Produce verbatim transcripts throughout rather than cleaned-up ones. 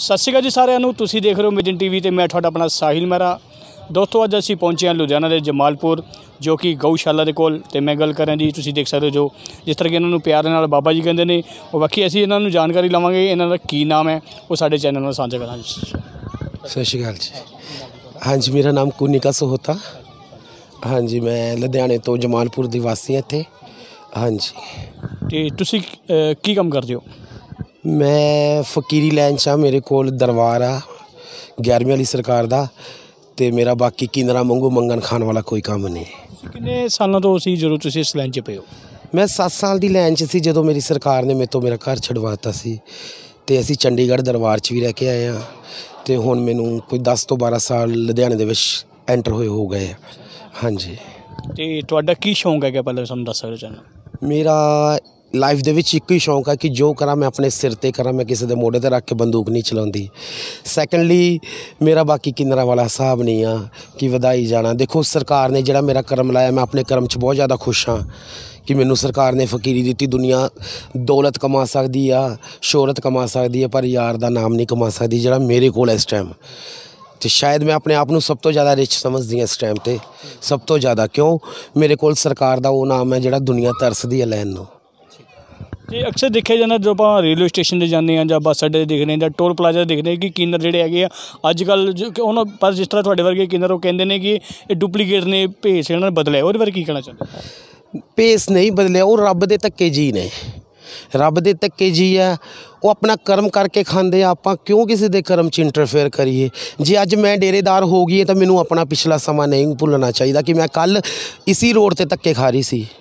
सत श्री अकाल जी सारिਆਂ ਨੂੰ ਤੁਸੀਂ देख रहे हो मिजन टीवी ਤੇ मैं ਤੁਹਾਡਾ अपना साहिल मेहरा। दोस्तों अज ਅਸੀਂ पहुंचे हैं लुधियाना के जमालपुर जो कि गौशाला के कोल ते मैं गल करें जी तुसीं देख सकते हो जो जिस तरह कि इन्होंने प्यार नाल बाबा जी कहते हैं वो बाकी असीं इन्होंने जानकारी लवांगे इन्हों का की नाम है वो साडे चैनल में साझा करांगे। सत श्री अकाल जी। हाँ जी मेरा नाम कुनिका सोहता। हाँ जी मैं लुधियाने तो जमालपुर दी वासी हाँ इत्थे। हाँ जी ते तुसीं की काम करदे हो? मैं फकीरी लैन च मेरे कोल दरबार आ ग्यारहवीं वाली सरकार दा ते मेरा बाकी किन्नरा मंगू मंगन खान वाला कोई काम नहीं। किन्ने सालों तो सी जदों तुसीं इस लैन च पे हो? मैं सत्त साल दी लैन च सी जदों मेरी सरकार ने मेरे तो मेरा घर छुड़वाता सी ते असीं चंडीगढ़ दरबार च भी रह के आए हाँ ते हुण मैनूं कोई दस तो बारह साल लुधियाने दे विच एंटर होए हो गए। हाँ जी ते तुहाडा की शौक है पहले सानूं दस सकदे हो? मेरा लाइफ दे विच एक ही शौक है कि जो करा मैं अपने सिर ते करा, मैं किसी दे मोढ़े ते रख के बंदूक नहीं चलाउंदी। सैकेंडली मेरा बाकी किन्नरा वाला हिसाब नहीं आ कि वधाई जाना। देखो सरकार ने जिहड़ा मेरा कर्म लाया मैं अपने कर्म च बहुत ज़्यादा खुश हाँ कि मैनू सरकार ने फकीरी दी। दुनिया दौलत कमा सकती आ शोहरत कमा सकती है पर यार दा नाम नहीं कमा सकती जिहड़ा मेरे कोल इस टाइम। तो शायद मैं अपने आप को सब तो ज़्यादा रिच समझदी हाँ इस टाइम ते सब तो ज़्यादा। क्यों मेरे कोल सरकार दा वो नाम है जिहड़ा दुनिया तरसदी है लैन नूं। तो अक्सर देखा जाता जो आप रेलवे स्टेशन से जाने या बस अड्डे देखने या टोल प्लाजा देखने कि किन्नर जोड़े है अजकल जो पर जिस तरह थोड़े वर्गे किन्नर वो कहते हैं कि डुप्लीकेट ने भेस इन्होंने बदले और बारे की कहना चाहते? भेस नहीं बदलिया वो रब दे धक्के जी ने रब दे धक्के जी है वो अपना कर्म करके खाते आप क्यों किसी के कर्म च इंटरफेयर करिए। जे अज मैं डेरेदार हो गई तो मैनू अपना पिछला समा नहीं भुलना चाहिए कि मैं कल इसी रोड से धक्के खा रही सी।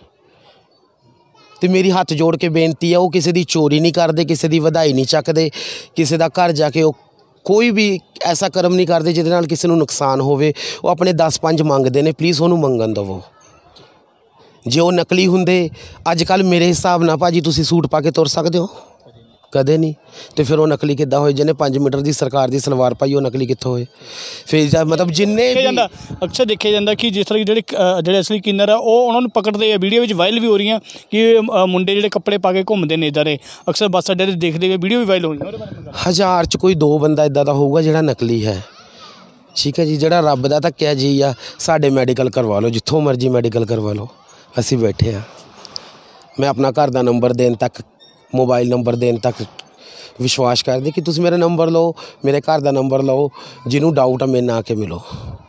तो मेरी हाथ जोड़ के बेनती है वो किसी की चोरी नहीं करते किसी की वधाई नहीं चकते किसी का घर जाके वो कोई भी ऐसा कर्म नहीं करते जिहदे नाल किसी नूं नुकसान होवे। वो अपने दस पंज मंगते हैं प्लीज़ उन्होंने मंगन दवो। जे वो नकली हुंदे अजकल मेरे हिसाब नाल भाजी तुसीं सूट पा के तुर सकते हो कदे नहीं। तो फिर वो नकली किद्दां होए जिन्हें पाँच मीटर की सरकार की सलवार पाई वो नकली कित्थों होए? फिर मतलब जिन्ने अक्सर देखा जाता कि जिस तरह के जो असली किन्नर है वो उन्होंने पकड़ते हैं वीडियो में वायरल भी हो रही हैं कि मुंडे जो कपड़े पा के घूमते हैं इधर अक्सर बस अड्डे देखते हुए वीडियो भी वायरल हो रही है। हज़ार च कोई दो बंदा इदा का होगा जिहड़ा नकली है। ठीक है जी जिहड़ा रब दा धक्किया जी आ साडे मैडिकल करवा लो जिथों मर्जी मैडिकल करवा लो असीं बैठे हाँ। मैं अपना घर का नंबर देन तक मोबाइल नंबर देन तक विश्वास कर दे कि तुम मेरा नंबर लो मेरे घर का नंबर लो जिन्हों डाउट है मेरे ना आके मिलो।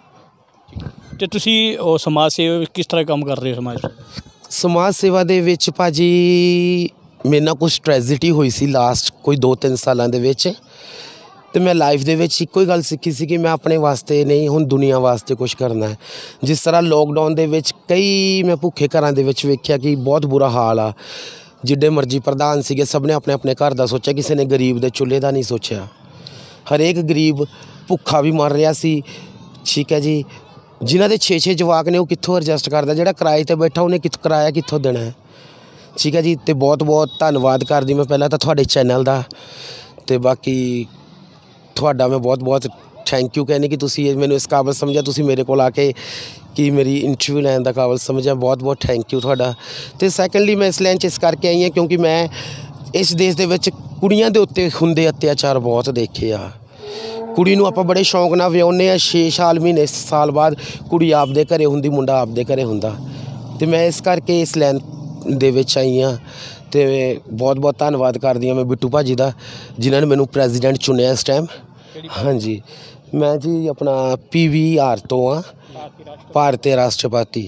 तो तुसी समाज सेवा किस तरह काम कर रहे हो? समाज समाज सेवा दे विच भाजी मेरे नाल कुछ ट्रेजिडी हुई सी लास्ट कोई दो तीन सालों दे विच ते मैं लाइफ दे विच इक्को ही गल सीखी सी कि मैं अपने वास्ते नहीं हुण दुनिया वास्ते कुछ करना है। जिस तरह लॉकडाउन दे विच कई मैं भुखे घरां दे विच वेख्या कि बहुत बुरा हाल आ जिड्डे मर्जी प्रधान सीगे सब ने अपने अपने घर का सोचा किसी ने गरीब के चुल्हे का नहीं सोचा। हरेक गरीब भुखा भी मर रहा सी। ठीक है जी जिन्हों के छे छे जवाक ने वो कित्थों एडजस्ट करता जिहड़ा किराए ते बैठा उन्हें कित किराया कित्थों देना है। ठीक है जी तो बहुत बहुत धन्नवाद करदी मैं पहला तो तुहाडे चैनल का ते बाकी तुहाडा मैं बहुत बहुत थैंक यू कहने कि तुसी मैनूं इस काबिल समझा तुसी मेरे को आके कि मेरी इंटरव्यू लैन का काबिल समझा बहुत बहुत थैंक यू तुहाडा। तो सैकेंडली मैं इस लैन च इस करके आई हाँ क्योंकि मैं इस देश दे विच कुड़ियां दे उत्ते हुंदे अत्याचार बहुत देखे आ। कुड़ी नूं आपां बड़े शौक नाल विआहुंदे आ छे साल महीने साल बाद कुड़ी आपदे घरे हुंदी मुंडा आपदे घरे हुंदा। तो मैं इस करके इस लैन दे विच आई हाँ तो बहुत बहुत धन्नवाद करदी हाँ मैं बिट्टू भाजी दा जिन्होंने मैनूं प्रेजिडेंट चुनिया इस टाइम। हाँ जी मैं जी अपना पी वी आर तो हाँ भारतीय राष्ट्रपति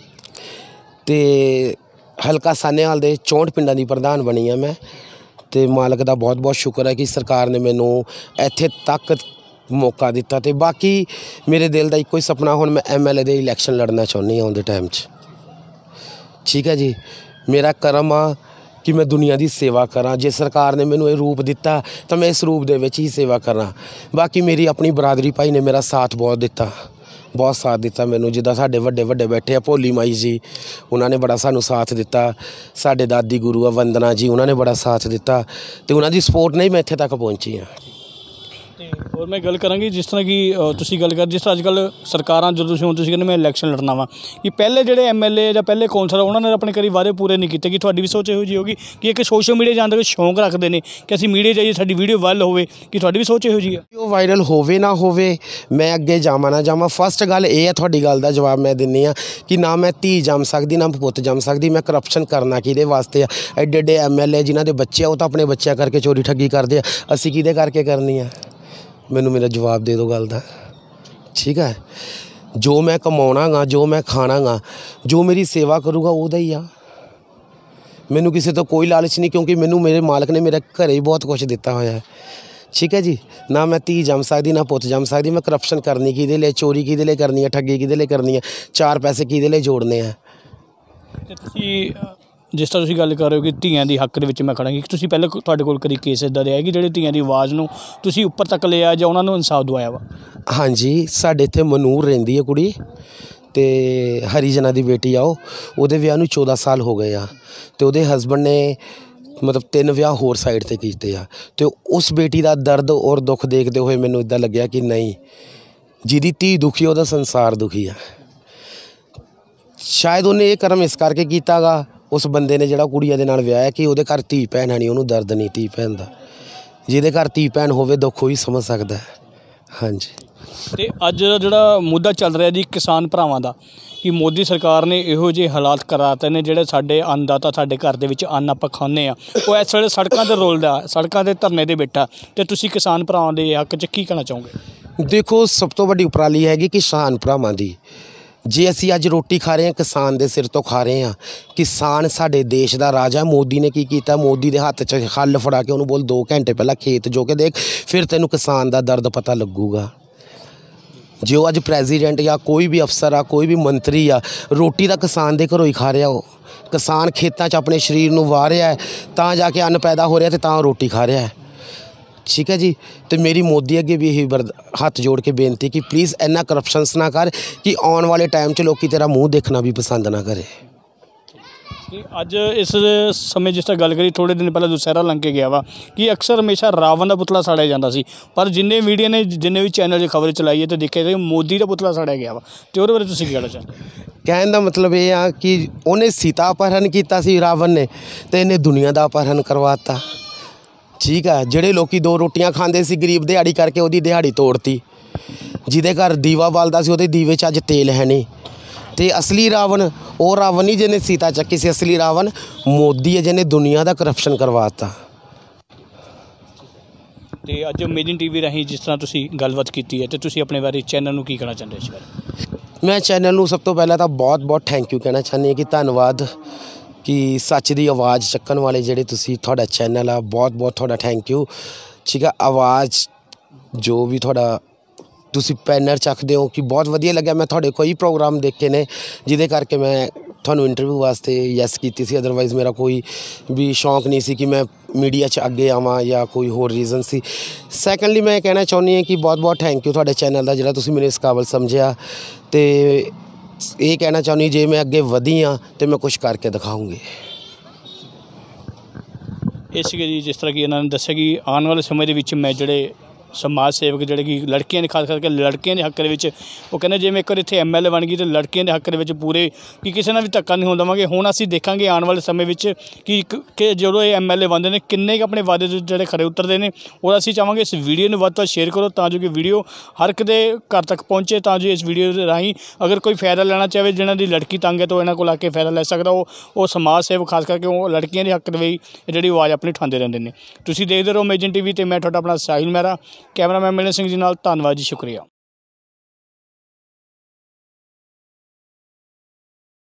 ते हल्का सानेहाल दे चौंठ पिंडां दी प्रधान बनी हाँ मैं। तो मालक दा बहुत बहुत शुक्र है कि सरकार ने मैनू इत्थे तक मौका दिता। तो बाकी मेरे दिल का इक्को ही सपना हुण मैं एम एल ए दे इलैक्शन लड़ना चाहुंदी हाँ आउंदे टाइम च। ठीक है जी मेरा कर्म आ कि मैं दुनिया की सेवा करा। जे सरकार ने मैनू ये रूप दिता तो मैं इस रूप दे विच ही सेवा करा। बाकी मेरी अपनी बरादरी भाई ने मेरा साथ बहुत दिता बहुत साथ दिता मैनू जिद्दां साडे वड्डे वड्डे बैठे आ भोली माई जी उन्होंने बड़ा सानू साथ दिता। साडे दादी गुरु आ वंदना जी उन्होंने बड़ा साथ दिता तो उन्होंने सपोर्ट नहीं मैं इत्थे तक पहुँची हाँ। और मैं गल करांगी जिस तरह की तुसीं गल कर जिस तरह अजकल सरकारां जो तुसीं हुण तुसीं कहंदे मैं इलैक्शन लड़ना वा कि पहले जिहड़े एम एल ए जां पहले कौंसलर उन्होंने अपने करी वादे पूरे नहीं कीते कि तुहाडी भी सोच इहो जी होगी कि एक सोशल मीडिया जान तक शौक रखते हैं कि असीं मीडिया जाइए साडी वीडियो वायरल होवे कि तुहाडी भी सोच इहो जी है ਉਹ ਵਾਇਰਲ ਹੋਵੇ ਨਾ ਹੋਵੇ ਮੈਂ ਅੱਗੇ ਜਾਵਾਂ ਨਾ ਜਾਵਾਂ ਫਸਟ ਗੱਲ ਇਹ ਹੈ ਤੁਹਾਡੀ ਗੱਲ ਦਾ ਜਵਾਬ ਮੈਂ ਦਿੰਦੀ ਹਾਂ ਕਿ ਨਾ ਮੈਂ ਧੀ ਜੰਮ ਸਕਦੀ ਨਾ ਪੁੱਤ ਜੰਮ ਸਕਦੀ ਮੈਂ ਕਰਪਸ਼ਨ ਕਰਨਾ ਕਿਹਦੇ ਵਾਸਤੇ ਆ ਐਡੇ ਐਡੇ ਐਮ ਐਲ ਏ ਜਿਨ੍ਹਾਂ ਦੇ ਬੱਚੇ ਆ ਉਹ ਤਾਂ ਆਪਣੇ ਬੱਚਿਆਂ ਕਰਕੇ ਚੋਰੀ ਠੱਗੀ ਕਰਦੇ ਆ ਅਸੀਂ ਕਿਹਦੇ ਕਰਕੇ ਕਰਨੀ ਆ ਮੈਨੂੰ ਮੇਰਾ ਜਵਾਬ ਦੇ ਦਿਓ ਗੱਲ ਦਾ ਠੀਕ ਹੈ ਜੋ ਮੈਂ ਕਮਾਉਣਾ ਗਾ ਜੋ ਮੈਂ ਖਾਣਾ ਗਾ ਜੋ ਮੇਰੀ ਸੇਵਾ ਕਰੂਗਾ ਉਹਦਾ ਹੀ ਆ ਮੈਨੂੰ ਕਿਸੇ ਤੋਂ ਕੋਈ ਲਾਲਚ ਨਹੀਂ ਕਿਉਂਕਿ ਮੈਨੂੰ ਮੇਰੇ ਮਾਲਕ ਨੇ ਮੇਰੇ ਘਰੇ ਹੀ ਬਹੁਤ ਕੁਝ ਦਿੱਤਾ ਹੋਇਆ ਹੈ ठीक है जी ना मैं धी जम सकती ना पुत जम सकती मैं करप्शन करनी कि चोरी कि करनी है ठगी कि करनी है चार पैसे कि जोड़ने हैं जिस तरह तुसीं गल कर रहे हो कि धीआं दी हक दे विच मैं खड़ा कि तुसीं पहले तुहाडे कोल कदी केस इदां दे आए कि जिहड़े धीआं दी आवाज़ नूं तुसीं उप्पर तक लिया जां उन्हां नूं इंसाफ दवाया वा हाँ जी साडे इत्थे मनूर रहिंदी है कुड़ी ते हरीजना दी बेटी आओ उहदे विआह नूं चौदह साल हो गए आ ते उहदे हसबैंड ने मतलब तीन विआह होर साइड ते कीते आ ते उस बेटी दा दर्द और दुख देखते हुए मैनूं इदां लग्या कि नहीं जिहदी धी दुखी उहदा संसार दुखी आ शायद उन्हें ये कर्म इस करके कीता गा उस बंदे ने जिहड़ा कुड़िया दे नाल विआह कि उहदे घर धी भैन है नहीं उहनूं दर्द नहीं धी भैन दा जिहदे घर धी भैन होवे दुख ही समझ सकदा है हाँ जी ਤੇ ਅੱਜ ਦਾ ਜਿਹੜਾ ਮੁੱਦਾ ਚੱਲ ਰਿਹਾ ਜੀ ਕਿਸਾਨ ਭਰਾਵਾਂ ਦਾ ਕਿ ਮੋਦੀ ਸਰਕਾਰ ਨੇ ਇਹੋ ਜਿਹੇ ਹਾਲਾਤ ਕਰਾਤੇ ਨੇ ਜਿਹੜੇ ਸਾਡੇ ਅੰਨਦਾਤਾ ਸਾਡੇ ਘਰ ਦੇ ਵਿੱਚ ਅੰਨ ਆਪਾਂ ਖਾਂਦੇ ਆ ਉਹ ਇਸ ਵੇਲੇ ਸੜਕਾਂ 'ਤੇ ਰੋਲਦਾ ਸੜਕਾਂ 'ਤੇ ਧਰਨੇ 'ਤੇ ਬੈਠਾ ਤੇ ਤੁਸੀਂ ਕਿਸਾਨ ਭਰਾਵਾਂ ਦੇ ਹੱਕ 'ਚ ਕੀ ਕਹਿਣਾ ਚਾਹੋਗੇ ਦੇਖੋ ਸਭ ਤੋਂ ਵੱਡੀ ਉਪਰਾਲੀ ਹੈਗੀ ਕਿਸਾਨ ਭਰਾਵਾਂ ਦੀ ਜੇ ਅਸੀਂ ਅੱਜ ਰੋਟੀ ਖਾ ਰਹੇ ਹਾਂ ਕਿਸਾਨ ਦੇ ਸਿਰ ਤੋਂ ਖਾ ਰਹੇ ਹਾਂ ਕਿਸਾਨ ਸਾਡੇ ਦੇਸ਼ ਦਾ ਰਾਜਾ ਮੋਦੀ ਨੇ ਕੀ ਕੀਤਾ ਮੋਦੀ ਦੇ ਹੱਥ 'ਚ ਹੱਲ ਫੜਾ ਕੇ ਉਹਨੂੰ ਬੋਲ ਦੋ ਘੰਟੇ ਪਹਿਲਾਂ ਖੇਤ ਜੋ ਕੇ ਦੇਖ ਫਿਰ ਤੈਨੂੰ ਕਿਸਾਨ ਦਾ ਦਰਦ ਪਤਾ ਲੱਗੂਗਾ जो अज प्रेजिडेंट या कोई भी अफसर आ कोई भी मंत्री आ रोटी तो किसान के घरों ही खा रहा हो किसान खेतों च अपने शरीर में वाह रहा है तो जाके अन्न पैदा हो रहा तो रोटी खा रहा है ठीक है जी तो मेरी मोदी अगे भी यही बरद हथ जोड़ के बेनती कि प्लीज़ इन्ना करप्शनस ना कर कि आने वाले टाइम च लोग तेरा मूँह देखना भी पसंद ना करे ਅੱਜ ਇਸ ਸਮੇਂ ਜਿਸ ਤਰ੍ਹਾਂ ਗੱਲ ਕਰੀ ਥੋੜ੍ਹੇ ਦਿਨ ਪਹਿਲਾਂ ਦੁਸਹਿਰਾ ਲੰਘ ਕੇ ਗਿਆ ਵਾ ਕਿ ਅਕਸਰ ਹਮੇਸ਼ਾ ਰਾਵਣ ਦਾ ਪੁਤਲਾ ਸਾੜਿਆ ਜਾਂਦਾ ਸੀ ਪਰ ਜਿੰਨੇ ਮੀਡੀਆ ਨੇ ਜਿੰਨੇ ਵੀ ਚੈਨਲ 'ਚ ਖਬਰ ਚਲਾਈ ਹੈ ਤੇ ਦੇਖਿਆ ਕਿ ਮੋਦੀ ਦਾ ਪੁਤਲਾ ਸਾੜਿਆ ਗਿਆ ਵਾ ਤੇ ਉਹਦੇ ਬਾਰੇ ਤੁਸੀਂ ਕੀ ਕਹਿਣਾ ਚਾਹੁੰਦੇ ਕਹਿਣ ਦਾ ਮਤਲਬ ਇਹ ਆ ਕਿ ਉਹਨੇ ਸੀਤਾ ਅਪਹਰਨ ਕੀਤਾ ਸੀ ਰਾਵਣ ਨੇ ਤੇ ਇਹਨੇ ਦੁਨੀਆ ਦਾ ਅਪਹਰਨ ਕਰਵਾਤਾ ਠੀਕ ਆ ਜਿਹੜੇ ਲੋਕੀ ਦੋ ਰੋਟੀਆਂ ਖਾਂਦੇ ਸੀ ਗਰੀਬ ਦਿਹਾੜੀ ਕਰਕੇ ਉਹਦੀ ਦਿਹਾੜੀ ਤੋੜਤੀ ਜਿਹਦੇ ਘਰ ਦੀਵਾ ਬਲਦਾ ਸੀ ਉਹਦੇ ਦੀਵੇ 'ਚ ਅੱਜ ਤੇਲ ਹੈ ਨਹੀਂ ਤੇ ਅਸਲੀ ਰਾਵਣ ਉਹ ਰਾਵਣ ਨਹੀਂ ਜਿਹਨੇ ਸੀਤਾ ਚੱਕੀ ਸੀ ਅਸਲੀ ਰਾਵਣ ਮੋਦੀ ਹੈ ਜਿਹਨੇ ਦੁਨੀਆ ਦਾ ਕਰਪਸ਼ਨ ਕਰਵਾਤਾ ਤੇ ਅੱਜ ਅਮੇਜ਼ਿੰਗ ਟੀਵੀ ਰਾਹੀਂ ਜਿਸ ਤਰ੍ਹਾਂ ਤੁਸੀਂ ਗੱਲਬਾਤ ਕੀਤੀ ਹੈ ਤੇ ਤੁਸੀਂ ਆਪਣੇ ਬਾਰੇ ਚੈਨਲ ਨੂੰ ਕੀ ਕਹਿਣਾ ਚਾਹੁੰਦੇ ਹੋ ਇਸ ਬਾਰੇ ਮੈਂ ਚੈਨਲ ਨੂੰ ਸਭ ਤੋਂ ਪਹਿਲਾਂ ਤਾਂ ਬਹੁਤ ਬਹੁਤ ਥੈਂਕ ਯੂ ਕਹਿਣਾ ਚਾਹੁੰਦੀ ਹਾਂ ਕਿ ਧੰਨਵਾਦ ਕਿ ਸੱਚ ਦੀ ਆਵਾਜ਼ ਚੱਕਣ ਵਾਲੇ ਜਿਹੜੇ ਤੁਸੀਂ ਤੁਹਾਡਾ ਚੈਨਲ ਆ ਬਹੁਤ ਬਹੁਤ ਤੁਹਾਡਾ ਥੈਂਕ ਯੂ ਠੀਕ ਆ ਆਵਾਜ਼ ਜੋ ਵੀ ਤੁਹਾਡਾ ਤੁਸੀਂ ਪੈਨਰ ਚੱਕਦੇ ਹੋ ਕਿ ਬਹੁਤ ਵਧੀਆ ਲੱਗਿਆ ਮੈਂ ਤੁਹਾਡੇ ਕੋਈ ਪ੍ਰੋਗਰਾਮ ਦੇਖੇ ਨੇ ਜਿਹਦੇ ਕਰਕੇ ਮੈਂ ਤੁਹਾਨੂੰ ਇੰਟਰਵਿਊ ਵਾਸਤੇ ਯੈਸ ਕੀਤੀ ਸੀ ਅਦਰਵਾਈਜ਼ ਮੇਰਾ ਕੋਈ ਵੀ ਸ਼ੌਂਕ ਨਹੀਂ ਸੀ ਕਿ ਮੈਂ ਮੀਡੀਆ 'ਚ ਅੱਗੇ ਆਵਾਂ ਜਾਂ ਕੋਈ ਹੋਰ ਰੀਜ਼ਨ ਸੀ ਸੈਕੰਡਲੀ ਮੈਂ ਕਹਿਣਾ ਚਾਹੁੰਦੀ ਹਾਂ ਕਿ ਬਹੁਤ ਬਹੁਤ ਥੈਂਕ ਯੂ ਤੁਹਾਡੇ ਚੈਨਲ ਦਾ ਜਿਹੜਾ ਤੁਸੀਂ ਮੈਨੂੰ ਇਸ ਕਾਬਲ ਸਮਝਿਆ ਅਤੇ ਇਹ ਕਹਿਣਾ ਚਾਹੁੰਦੀ ਜੇ ਮੈਂ ਅੱਗੇ ਵਧੀ ਹਾਂ ਤਾਂ ਮੈਂ ਕੁਛ ਕਰਕੇ ਦਿਖਾਊਂਗੀ ਇਹ ਸੀਗੇ ਜੀ ਜਿਸ ਤਰ੍ਹਾਂ ਕਿ ਇਹਨਾਂ ਨੇ ਦੱਸਿਆ ਕਿ ਆਉਣ ਵਾਲੇ ਸਮੇਂ ਦੇ ਵਿੱਚ ਮੈਂ ਜਿਹੜੇ समाज सेवक ਜਿਹੜੇ ਕਿ ਲੜਕੀਆਂ ਦੇ ਖਾਸ ਕਰਕੇ ਲੜਕੀਆਂ ਦੇ ਹੱਕ ਦੇ ਵਿੱਚ ਉਹ ਕਹਿੰਦੇ ਜਿਵੇਂ ਇੱਕ ਵਾਰ ਇੱਥੇ ਐਮ ਐਲ ਏ ਬਣ ਗਈ ਤਾਂ ਲੜਕੀਆਂ ਦੇ ਹੱਕ ਦੇ ਵਿੱਚ ਪੂਰੇ ਕਿ ਕਿਸੇ ਨਾਲ ਵੀ ਧੱਕਾ ਨਹੀਂ ਹੋਣ ਦੇਵਾਂਗੇ ਹੁਣ ਅਸੀਂ ਦੇਖਾਂਗੇ ਆਉਣ ਵਾਲੇ ਸਮੇਂ ਵਿੱਚ ਕਿ ਕਿ ਜਦੋਂ ਇਹ ਐਮ ਐਲ ਏ ਬਣਦੇ ਨੇ ਕਿੰਨੇ ਕੁ ਆਪਣੇ ਵਾਅਦੇ ਜਿਹੜੇ ਖਰੇ ਉਤਰਦੇ ਨੇ ਔਰ ਅਸੀਂ ਚਾਹਾਂਗੇ ਇਸ ਵੀਡੀਓ ਨੂੰ ਵੱਧ ਤੋਂ ਵੱਧ ਸ਼ੇਅਰ ਕਰੋ ਤਾਂ ਜੋ ਕਿ ਵੀਡੀਓ ਹਰ ਇੱਕ ਦੇ ਘਰ ਤੱਕ ਪਹੁੰਚੇ ਤਾਂ ਜੋ ਇਸ ਵੀਡੀਓ ਦੇ ਰਾਹੀਂ ਅਗਰ ਕੋਈ ਫਾਇਦਾ ਲੈਣਾ ਚਾਹੇ ਜਿਹਨਾਂ ਦੀ ਲੜਕੀ ਤੰਗ ਹੈ ਤਾਂ ਇਹਨਾਂ ਕੋਲ ਆ ਕੇ ਫਾਇਦਾ ਲੈ ਸਕਦਾ ਉਹ ਉਹ ਸਮਾਜ ਸੇਵਕ ਖਾਸ ਕਰਕੇ ਉਹ ਲੜਕੀਆਂ ਦੇ ਹੱਕ ਦੇ ਵਿੱਚ ਜਿਹੜੀ ਆਵਾਜ਼ ਆਪਣੀ ਉਠਾਉਂਦੇ ਰਹਿੰਦੇ ਨੇ ਤੁਸੀਂ ਦੇਖਦੇ ਰਹੋ ਅਮੇਜ਼ਿੰਗ ਟੀਵੀ ਤੇ ਮੈਂ ਤੁਹਾਡਾ ਆਪਣਾ ਸਾਹਿਲ ਮਹਿਰਾ कैमरामैन मिलन सिंह जी नाल धन्नवाद जी शुक्रिया।